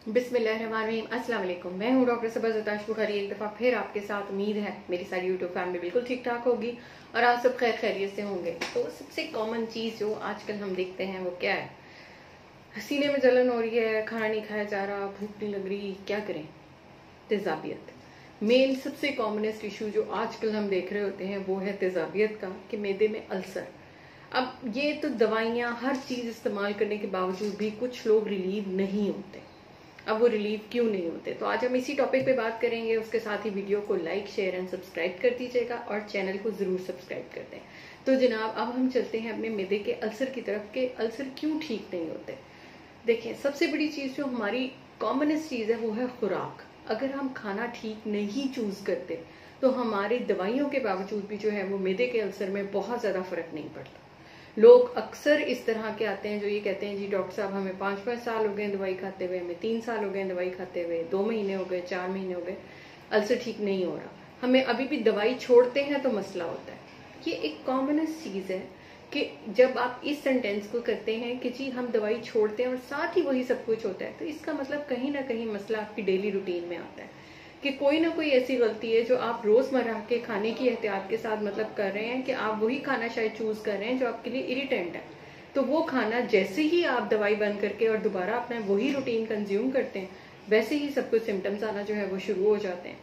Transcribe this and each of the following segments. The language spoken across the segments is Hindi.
बिस्मिल्लाहिर्रहमानिर्रहीम। अस्सलाम वालेकुम। मैं हूँ डॉक्टर सबा ज़ताश बुखारी, एक दफ़ा फिर आपके साथ। उम्मीद है मेरी सारी यूट्यूब फैमिली बिल्कुल ठीक ठाक होगी और आप सब खैर खैरियत से होंगे। तो सबसे कॉमन चीज़ जो आजकल हम देखते हैं वो क्या है? सीने में जलन हो रही है, खाना नहीं खाया जा रहा, भूख नहीं लग रही, क्या करें? तेजाबियत मेन सबसे कॉमनेस्ट इशू जो आजकल हम देख रहे होते हैं वो है तेजाबियत का, कि मैदे में अल्सर। अब ये तो दवाइयाँ हर चीज़ इस्तेमाल करने के बावजूद भी कुछ लोग रिलीव नहीं होते। अब वो रिलीव क्यों नहीं होते, तो आज हम इसी टॉपिक पे बात करेंगे। उसके साथ ही वीडियो को लाइक शेयर एंड सब्सक्राइब कर दीजिएगा और चैनल को जरूर सब्सक्राइब कर दें। तो जनाब, अब हम चलते हैं अपने मैदे के अल्सर की तरफ, के अल्सर क्यों ठीक नहीं होते। देखिए, सबसे बड़ी चीज़ जो हमारी कॉमनेस्ट चीज़ है वो है खुराक। अगर हम खाना ठीक नहीं चूज करते तो हमारी दवाइयों के बावजूद भी जो है वो मैदे के अल्सर में बहुत ज़्यादा फर्क नहीं पड़ता। लोग अक्सर इस तरह के आते हैं जो ये कहते हैं, जी डॉक्टर साहब हमें 5-5 साल हो गए दवाई खाते हुए, हमें 3 साल हो गए दवाई खाते हुए, 2 महीने हो गए, 4 महीने हो गए, अल्सर ठीक नहीं हो रहा, हमें अभी भी दवाई छोड़ते हैं तो मसला होता है। ये एक कॉमनेस्ट चीज़ है कि जब आप इस सेंटेंस को करते हैं कि जी हम दवाई छोड़ते हैं और साथ ही वही सब कुछ होता है, तो इसका मतलब कहीं ना कहीं मसला आपकी डेली रूटीन में आता है कि कोई ना कोई ऐसी गलती है जो आप रोजमर्रा के खाने की एहतियात के साथ मतलब कर रहे हैं कि आप वही खाना शायद चूज कर रहे हैं जो आपके लिए इरिटेंट है। तो वो खाना जैसे ही आप दवाई बंद करके और दोबारा अपना वही रूटीन कंज्यूम करते हैं, वैसे ही सब कुछ सिम्टम्स आना जो है वो शुरू हो जाते हैं।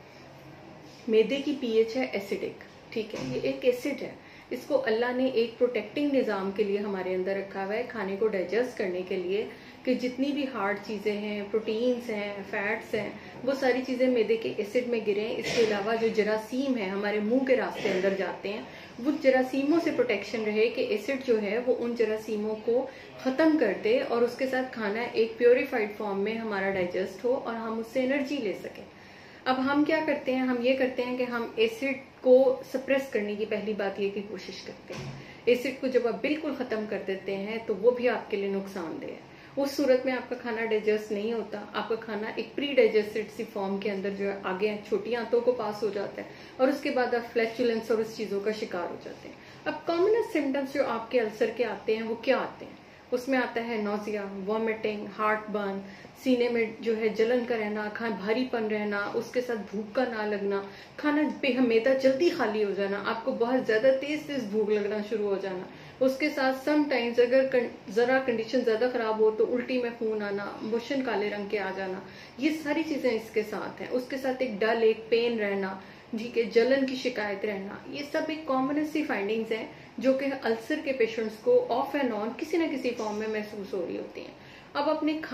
मैदे की पीएच है एसिडिक, ठीक है, ये एक एसिड है। इसको अल्लाह ने एक प्रोटेक्टिंग निज़ाम के लिए हमारे अंदर रखा हुआ है, खाने को डाइजेस्ट करने के लिए, कि जितनी भी हार्ड चीज़ें हैं, प्रोटीन्स हैं, फैट्स हैं, वो सारी चीज़ें मैदे के एसिड में गिरें। इसके अलावा जो जरासीम है हमारे मुंह के रास्ते अंदर जाते हैं, वो जरासीमों से प्रोटेक्शन रहे कि एसिड जो है वो उन जरासीमों को ख़त्म कर दे और उसके साथ खाना एक प्योरीफाइड फॉर्म में हमारा डाइजेस्ट हो और हम उससे एनर्जी ले सकें। अब हम क्या करते हैं, हम ये करते हैं कि हम एसिड को सप्रेस करने की पहली बात ये की कोशिश करते हैं। एसिड को जब आप बिल्कुल खत्म कर देते हैं तो वो भी आपके लिए नुकसानदेह है। उस सूरत में आपका खाना डाइजेस्ट नहीं होता, आपका खाना एक प्री डाइजेस्टेड सी फॉर्म के अंदर जो है आगे छोटी आंतों को पास हो जाता है और उसके बाद आप फ्लैचुलेंस और उस चीजों का शिकार हो जाते हैं। अब कॉमनेस्ट सिम्टम्स जो आपके अल्सर के आते हैं वो क्या आते हैं? उसमें आता है नोजिया, वॉमिटिंग, हार्ट बर्न, सीने में जो है जलन का रहना, खाना भारीपन रहना, उसके साथ भूख का ना लगना, खाना बेहमेदा जल्दी खाली हो जाना, आपको बहुत ज्यादा तेज तेज भूख लगना शुरू हो जाना, उसके साथ समटाइम्स अगर जरा कंडीशन ज्यादा खराब हो तो उल्टी में खून आना, मोशन काले रंग के आ जाना, ये सारी चीजें इसके साथ हैं। उसके साथ एक डल, एक पेन रहना, ठीक है, जलन की शिकायत रहना, ये सब एक कॉमनेस्ट सी फाइंडिंग्स हैं जो कि अल्सर के पेशेंट्स को ऑफ एंड ऑन किसी न किसी फॉर्म में महसूस हो रही होती हैं। अब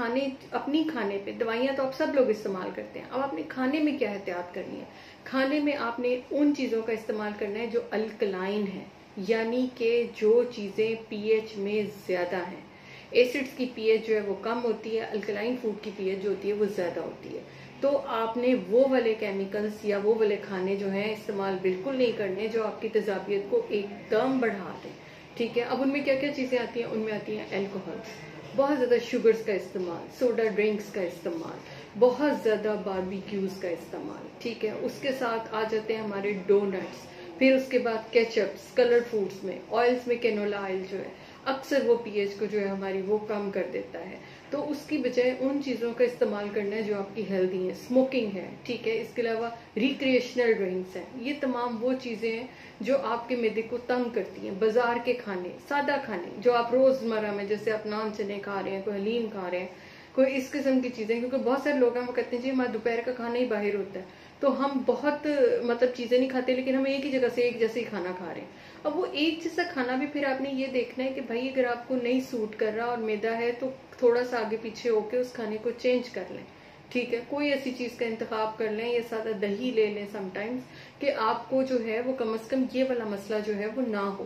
अपनी खाने पे दवाइयां तो आप सब लोग इस्तेमाल करते हैं, अब अपने खाने में क्या एहतियात करनी है? खाने में आपने उन चीजों का इस्तेमाल करना है जो अल्कलाइन है, यानी कि जो चीजें पीएच में ज्यादा है। एसिड्स की पीएच जो है वो कम होती है, अल्कलाइन फूड की पीएच जो होती है वो ज्यादा होती है। तो आपने वो वाले केमिकल्स या वो वाले खाने जो हैं इस्तेमाल बिल्कुल नहीं करने जो आपकी तेजाबियत को एकदम बढ़ा दें, ठीक है। अब उनमें क्या क्या चीजें आती हैं? उनमें आती हैं एल्कोहल्स, बहुत ज्यादा शुगर्स का इस्तेमाल, सोडा ड्रिंक्स का इस्तेमाल, बहुत ज्यादा बारबेक्यूज का इस्तेमाल, ठीक है। उसके साथ आ जाते हैं हमारे डोनट्स, फिर उसके बाद केचप्स, कलर्ड फूड्स में, ऑयल्स में कैनोला ऑयल जो है अक्सर वो पीएच को जो है हमारी वो कम कर देता है। तो उसकी बजाय उन चीजों का इस्तेमाल करना है जो आपकी हेल्दी है। स्मोकिंग है, ठीक है, इसके अलावा रिक्रिएशनल ड्रिंक्स हैं, ये तमाम वो चीजें हैं जो आपके मैदे को तंग करती हैं। बाजार के खाने, सादा खाने जो आप रोजमर्रा में, जैसे आप नान चने खा रहे हैं, कोई हलीम खा रहे हैं, कोई इस किस्म की चीजें, क्योंकि बहुत सारे लोग हैं वो कहते हैं जी हमारा दोपहर का खाना ही बाहर होता है, तो हम बहुत मतलब चीजें नहीं खाते लेकिन हम एक ही जगह से एक जैसे ही खाना खा रहे हैं। अब वो एक जैसा खाना भी फिर आपने ये देखना है कि भाई अगर आपको नहीं सूट कर रहा और मैदा है तो थोड़ा सा आगे पीछे होके उस खाने को चेंज कर लें, ठीक है। कोई ऐसी चीज का इंतखाब कर लें या सादा दही ले लें समटाइम्स, कि आपको जो है वो कम से कम ये वाला मसला जो है वो ना हो।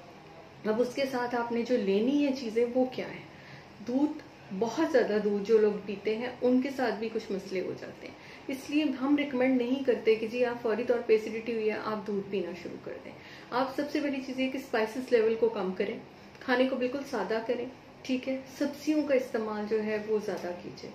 अब उसके साथ आपने जो लेनी है चीजें वो क्या है? दूध, बहुत ज्यादा दूध जो लोग पीते हैं उनके साथ भी कुछ मसले हो जाते हैं, इसलिए हम रिकमेंड नहीं करते कि जी आप फौरी तौर पे एसिडिटी हुई है आप दूध पीना शुरू कर दें। आप सबसे बड़ी चीज है कि स्पाइसेस लेवल को कम करें, खाने को बिल्कुल सादा करें, ठीक है। सब्जियों का इस्तेमाल जो है वो ज्यादा कीजिए,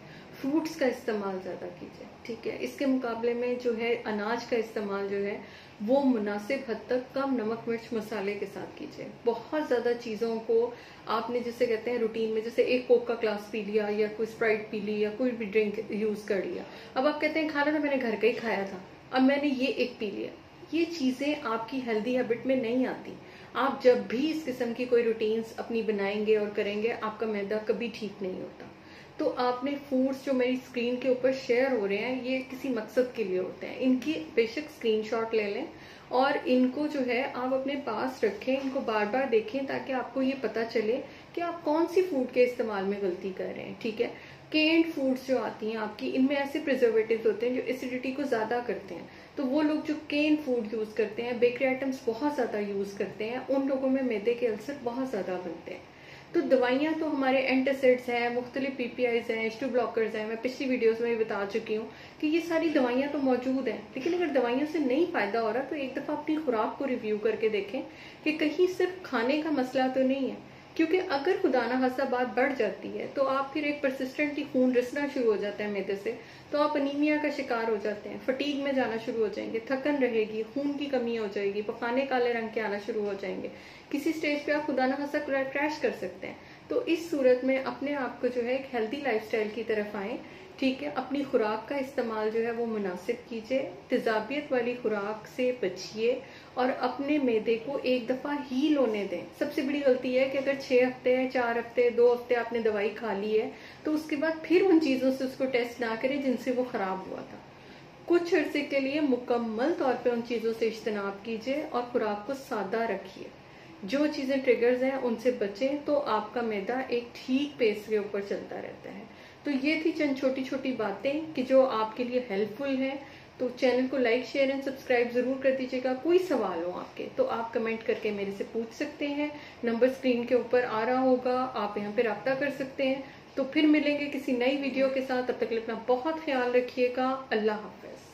फ्रूट्स का इस्तेमाल ज्यादा कीजिए, ठीक है। इसके मुकाबले में जो है अनाज का इस्तेमाल जो है वो मुनासिब हद तक कम नमक मिर्च मसाले के साथ कीजिए। बहुत ज्यादा चीजों को आपने जिसे कहते हैं रूटीन में, जैसे एक कोक का ग्लास पी लिया या कोई स्प्राइट पी ली या कोई भी ड्रिंक यूज कर लिया, अब आप कहते हैं खाना तो मैंने घर का ही खाया था, अब मैंने ये एक पी लिया। ये चीजें आपकी हेल्दी हैबिट में नहीं आती। आप जब भी इस किस्म की कोई रूटीन्स अपनी बनाएंगे और करेंगे, आपका मैदा कभी ठीक नहीं होता। तो आपने फूड्स जो मेरी स्क्रीन के ऊपर शेयर हो रहे हैं, ये किसी मकसद के लिए होते हैं। इनकी बेशक स्क्रीनशॉट ले लें और इनको जो है आप अपने पास रखें, इनको बार बार देखें ताकि आपको ये पता चले कि आप कौन सी फूड के इस्तेमाल में गलती कर रहे हैं, ठीक है। केन्ड फूड्स जो आती हैं आपकी, इनमें ऐसे प्रिजर्वेटिव्स होते हैं जो एसिडिटी को ज्यादा करते हैं। तो वो लोग जो केन फूड यूज करते हैं, बेकरी आइटम्स बहुत ज्यादा यूज करते हैं, उन लोगों में मैदे के अल्सर बहुत ज्यादा बनते हैं। तो दवाइयां तो हमारे एंटासिड्स हैं, मुख्तलिफ पीपीआईज हैं, H2 ब्लॉकर्स हैं, मैं पिछली वीडियोस में भी बता चुकी हूँ कि ये सारी दवाइयां तो मौजूद हैं। लेकिन अगर दवाइयों से नहीं फायदा हो रहा तो एक दफा अपनी खुराक को रिव्यू करके देखें कि कहीं सिर्फ खाने का मसला तो नहीं है। क्योंकि अगर खुदा ना खास्ता बात बढ़ जाती है तो आप फिर एक परसिस्टेंटली खून रिसना शुरू हो जाता है मैदे से, तो आप अनीमिया का शिकार हो जाते हैं, फटीग में जाना शुरू हो जाएंगे, थकन रहेगी, खून की कमी हो जाएगी, पखाने काले रंग के आना शुरू हो जाएंगे, किसी स्टेज पे आप खुदा ना खास्ता क्रैश कर सकते हैं। तो इस सूरत में अपने आप को जो है एक हेल्दी लाइफस्टाइल की तरफ आए, ठीक है। अपनी खुराक का इस्तेमाल जो है वो मुनासिब कीजिए, तेजाबियत वाली खुराक से बचिए और अपने मैदे को एक दफा हील होने दें। सबसे बड़ी गलती है कि अगर 6 हफ्ते, 4 हफ्ते, 2 हफ्ते आपने दवाई खा ली है तो उसके बाद फिर उन चीजों से उसको टेस्ट ना करें जिनसे वो खराब हुआ था। कुछ अरसे के लिए मुकम्मल तौर पे उन चीजों से इज्तनाब कीजिए और खुराक को सादा रखिए। जो चीजें ट्रिगर्स हैं उनसे बचें तो आपका मैदा एक ठीक पेस के ऊपर चलता रहता है। तो ये थी चंद छोटी छोटी बातें कि जो आपके लिए हेल्पफुल है। तो चैनल को लाइक, शेयर एंड सब्सक्राइब जरूर कर दीजिएगा। कोई सवाल हो आपके तो आप कमेंट करके मेरे से पूछ सकते हैं। नंबर स्क्रीन के ऊपर आ रहा होगा, आप यहाँ पे राब्ता कर सकते हैं। तो फिर मिलेंगे किसी नई वीडियो के साथ, तब तक के लिए अपना बहुत ख्याल रखिएगा। अल्लाह हाफिज।